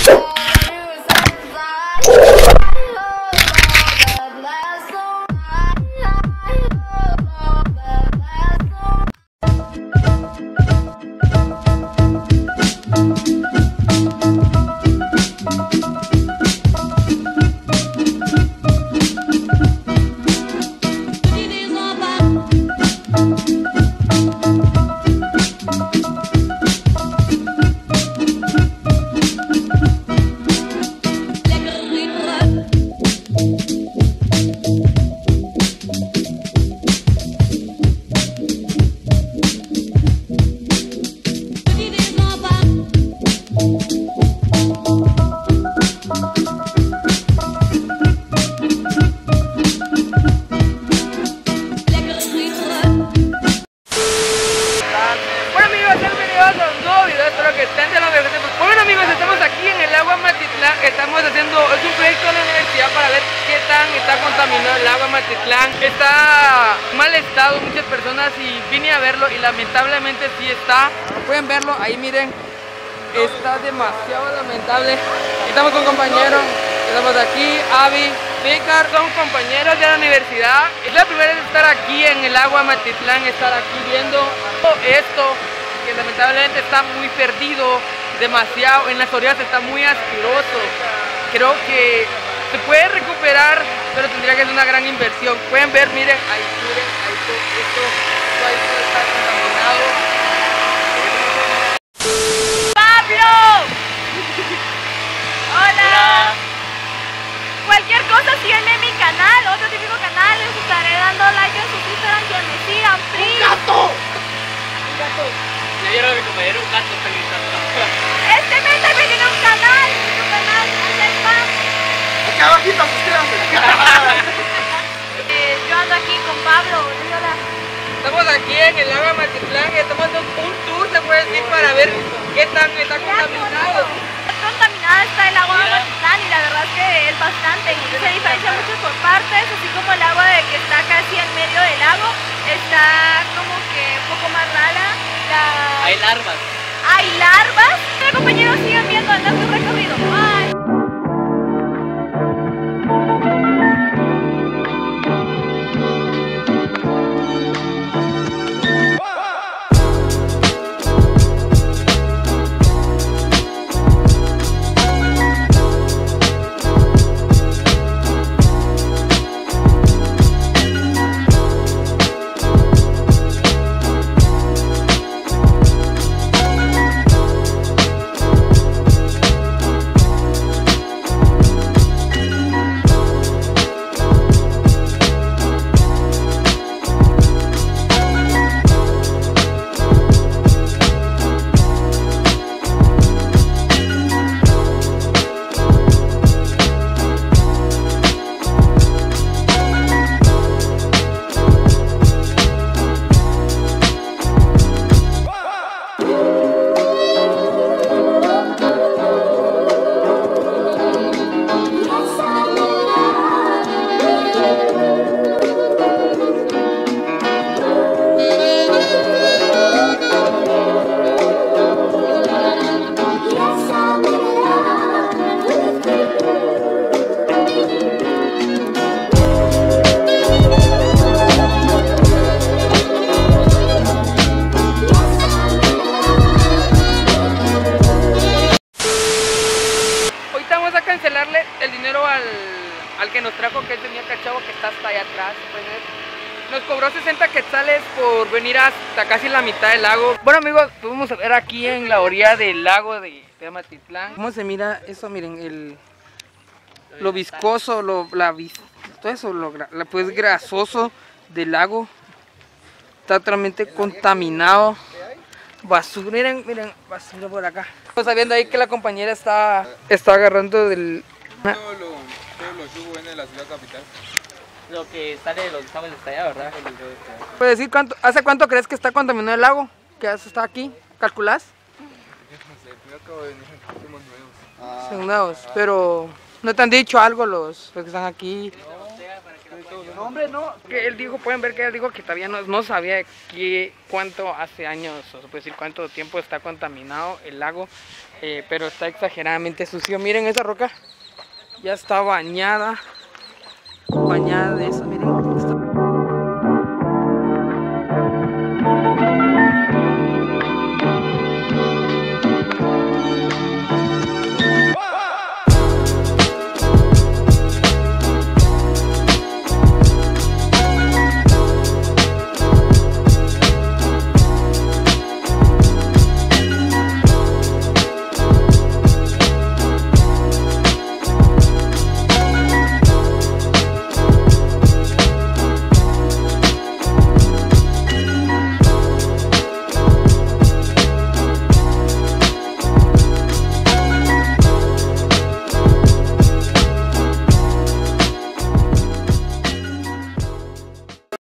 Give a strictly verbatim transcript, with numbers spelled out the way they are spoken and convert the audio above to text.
Bueno amigos, estamos aquí en el agua Matitlán. Estamos haciendo, es un proyecto de la universidad para ver qué tan está contaminado el agua Matitlán. Está en mal estado muchas personas y vine a verlo y lamentablemente sí está. Pueden verlo, ahí miren, está demasiado lamentable. Estamos con compañeros, estamos aquí, Avi, Vícar, son compañeros de la universidad. Es la primera vez estar aquí en el agua Matitlán, estar aquí viendo esto que lamentablemente está muy perdido, demasiado, en las orillas está muy asqueroso. Creo que se puede recuperar, pero tendría que ser una gran inversión. Pueden ver, miren, ahí, miren, ahí todo, esto, esto, ahí todo está contaminado. ¡Pablo! Hola. Cualquier cosa síganme en mi canal, otro típico canal, les estaré dando like en sus Instagram, que me sigan, please. ¡Un gato! ¡Un gato! Ya vieron a mi compañero un gato está gritando. Este mes también tiene un canal, un canal, hazle spam. Acá abajito, suscríbanse. eh, Yo ando aquí con Pablo, hola. Estamos aquí en el agua Matitlán y estamos dando un tour, se puede decir, para ver qué tan está contaminado. Contaminada está el agua de Matitlán y la verdad es que es bastante y se diferencia mucho por partes, así como el agua de que está casi en medio del lago está como que un poco más rara. La... Hay larvas. Hay larvas. Los compañeros sigan viendo en nuestro recorrido. Bye. Cancelarle el dinero al, al que nos trajo, que él tenía cachavo, que está hasta allá atrás. Nos cobró sesenta quetzales por venir hasta casi la mitad del lago. Bueno amigos, podemos ver aquí en la orilla del lago de, de Matitlán cómo se mira eso, miren, el, lo viscoso, lo, la, todo eso, lo la, pues grasoso del lago. Está totalmente contaminado. Basura, miren, miren, basura por acá. Estamos viendo ahí que la compañera está, está agarrando del... Todo lo, todo lo yugo viene de la ciudad capital. Lo que sale de los estados está allá, ¿verdad? ¿Puedes decir cuánto, hace cuánto crees que está contaminado el lago? ¿Que hace está aquí? ¿Calculás? No sé, primero acabo de venir, somos nuevos. Ah, Son nuevos, pero no te han dicho algo los, los que están aquí. No, hombre, no. Que él dijo, pueden ver que él dijo que todavía no, no sabía qué, cuánto hace años, o se puede decir cuánto tiempo está contaminado el lago, eh, pero está exageradamente sucio. Miren esa roca, ya está bañada, bañada de eso.